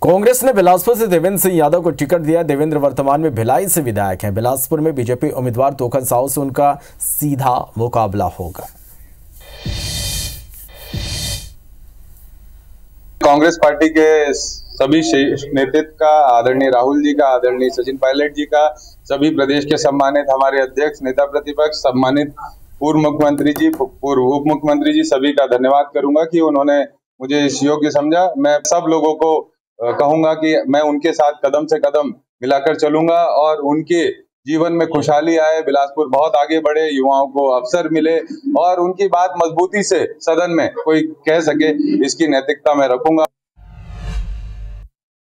कांग्रेस ने बिलासपुर से देवेंद्र सिंह यादव को टिकट दिया। देवेंद्र वर्तमान में भिलाई से विधायक हैं। बिलासपुर में बीजेपी उम्मीदवार तोखन साहू से उनका सीधा मुकाबला होगा। कांग्रेस पार्टी के सभी नेतृत्व का, आदरणीय राहुल जी का, आदरणीय सचिन पायलट जी का, सभी प्रदेश के सम्मानित हमारे अध्यक्ष, नेता प्रतिपक्ष, सम्मानित पूर्व मुख्यमंत्री जी, पूर्व उप मुख्यमंत्री जी, सभी का धन्यवाद करूंगा कि उन्होंने मुझे इस योग्य समझा। मैं सब लोगों को कहूंगा कि मैं उनके साथ कदम से कदम मिलाकर चलूंगा और उनके जीवन में खुशहाली आए, बिलासपुर बहुत आगे बढ़े, युवाओं को अवसर मिले और उनकी बात मजबूती से सदन में कोई कह सके, इसकी नैतिकता मैं रखूंगा।